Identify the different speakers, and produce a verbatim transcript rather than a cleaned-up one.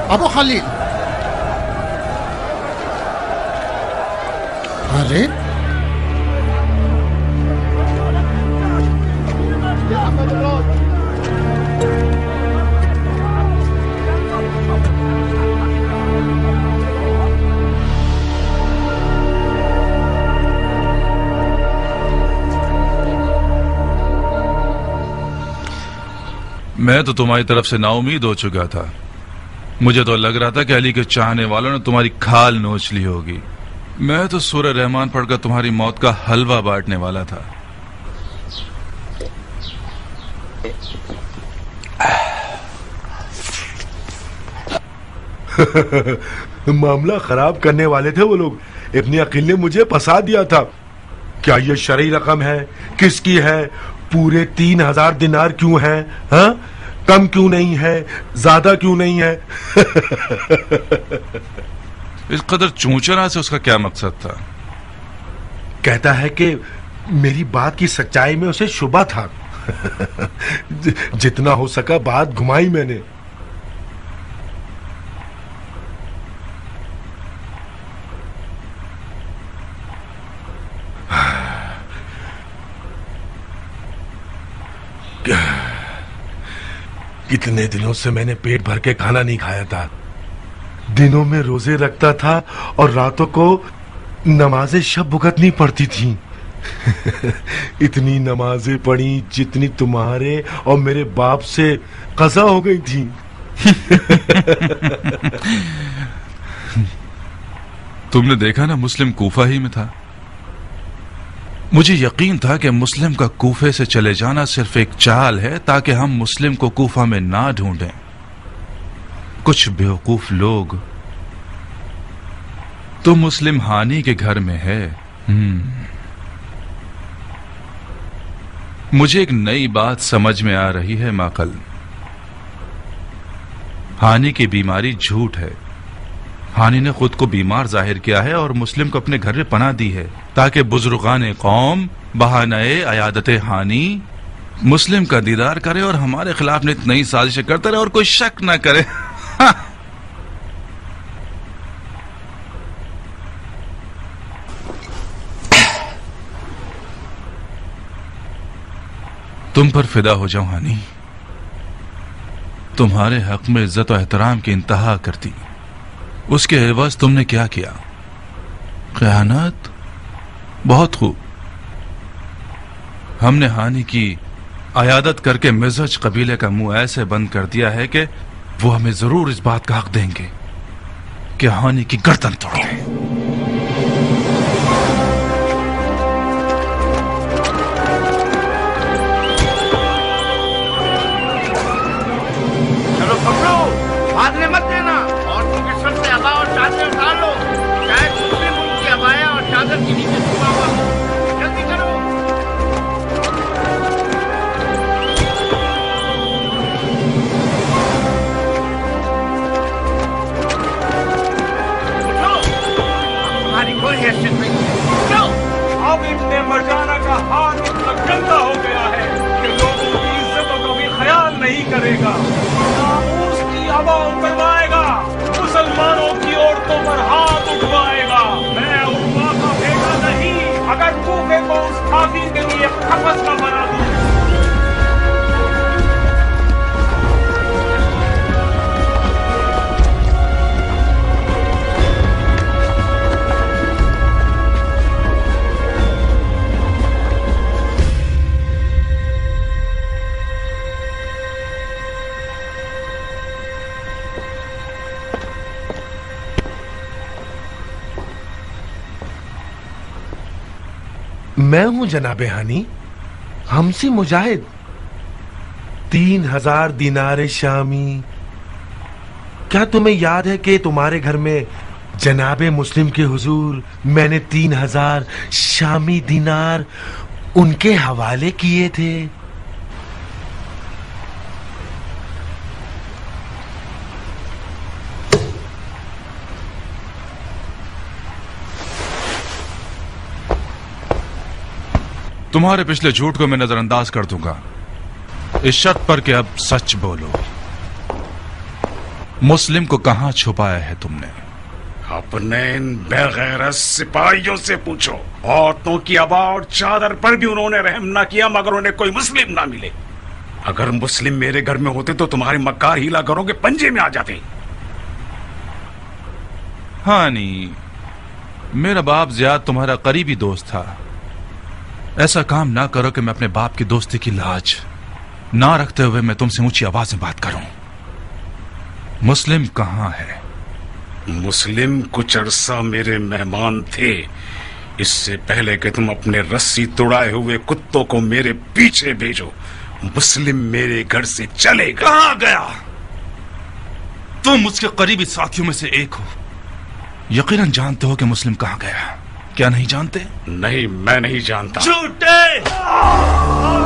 Speaker 1: अबू खालिद, अरे
Speaker 2: मैं तो तुम्हारी तरफ से नाउमीद हो चुका था। मुझे तो लग रहा था कि अली के चाहने वालों ने तुम्हारी खाल नोच ली होगी। मैं तो सूरह रहमान पढ़कर तुम्हारी मौत का हलवा बांटने वाला था।
Speaker 3: मामला खराब करने वाले थे वो लोग। इब्ने अकील ने मुझे फंसा दिया था। क्या ये शरई रकम है? किसकी है? पूरे तीन हजार दिनार क्यों है? हाँ? कम क्यों नहीं है? ज्यादा क्यों नहीं है?
Speaker 2: इस कदर चूचना से उसका क्या मकसद था?
Speaker 3: कहता है कि मेरी बात की सच्चाई में उसे शुबा था। जितना हो सका बात घुमाई मैंने। कितने दिनों से मैंने पेट भर के खाना नहीं खाया था। दिनों में रोजे रखता था और रातों को नमाजें शब भुगतनी पड़ती थी। इतनी नमाजें पढ़ी जितनी तुम्हारे और मेरे बाप से कज़ा हो गई थी।
Speaker 2: तुमने देखा ना, मुस्लिम कूफा ही में था। मुझे यकीन था कि मुस्लिम का कूफे से चले जाना सिर्फ एक चाल है ताकि हम मुस्लिम को कूफा में ना ढूंढें। कुछ बेवकूफ लोग तो मुस्लिम हानी के घर में है। मुझे एक नई बात समझ में आ रही है माकल। हानी की बीमारी झूठ है। हानी ने खुद को बीमार जाहिर किया है और मुस्लिम को अपने घर में पनाह दी है ताकि बुजुर्गान कौम बहाने अयादत हानी मुस्लिम का दीदार करे और हमारे खिलाफ नित नई साजिशें करते रहे और कोई शक ना करे। तुम पर फिदा हो जाऊं हानी। तुम्हारे हक में इज्जत और एहतराम की इंतहा करती, उसके एवज तुमने क्या किया? खयानत। बहुत खूब। हमने हानि की अयादत करके मिज़ज कबीले का मुंह ऐसे बंद कर दिया है कि वो हमें जरूर इस बात का हक देंगे कि हानि की गर्दन तोड़ दें।
Speaker 4: चलो पकड़ो, भागने मत देना। औरतों के सर से अबा और चादर उतार लो। शायद दूसरे मुल्क की अबाया और चादर के नीचे छुपा हुआ हो। जल्दी करो। उठो, तुम्हारी कोई हैसियत नहीं है। उठो।
Speaker 5: अब इब्ने मरजाना का हाथ इतना गंदा हो गया है कि लोगों की इज्जतों का भी ख्याल नहीं करेगा। नामूस की हवा उतरवाएगा, मुसलमानों की औरतों पर हाथ उठवाएगा। मैं उर्वा का बेटा नहीं, अगर कूफे को उस काफिर के लिए खपस का बना दूं।
Speaker 3: मैं हूं जनाबे हानी, हमसी मुजाहिद। तीन हजार दिनारे शामी। क्या तुम्हें याद है कि तुम्हारे घर में जनाबे मुस्लिम के हुजूर मैंने तीन हजार शामी दिनार उनके हवाले किए थे?
Speaker 2: तुम्हारे पिछले झूठ को मैं नजरअंदाज कर दूंगा, इस शर्त पर कि अब सच बोलो। मुस्लिम को कहां छुपाया है तुमने?
Speaker 1: अपने इन बेगैरत सिपाहियों से पूछो। औरतों की अबा और चादर पर भी उन्होंने रहम ना किया, मगर उन्हें कोई मुस्लिम ना मिले। अगर मुस्लिम मेरे घर में होते तो तुम्हारे मक्कार हीला घरों के पंजे में आ जाते।
Speaker 2: हानी, मेरा बाप ज़ियाद तुम्हारा करीबी दोस्त था। ऐसा काम ना करो कि मैं अपने बाप की दोस्ती की लाज ना रखते हुए मैं तुमसे ऊंची आवाज में बात करूं। मुस्लिम कहां है?
Speaker 1: मुस्लिम कुछ अरसा मेरे मेहमान थे। इससे पहले कि तुम अपने रस्सी तुड़ाए हुए कुत्तों को मेरे पीछे भेजो, मुस्लिम मेरे घर से चले गए।
Speaker 2: कहां गया? तुम उसके करीबी साथियों में से एक हो, यकीनन जानते हो कि मुस्लिम कहां गया। क्या नहीं जानते?
Speaker 1: नहीं, मैं नहीं जानता।
Speaker 2: झूठे!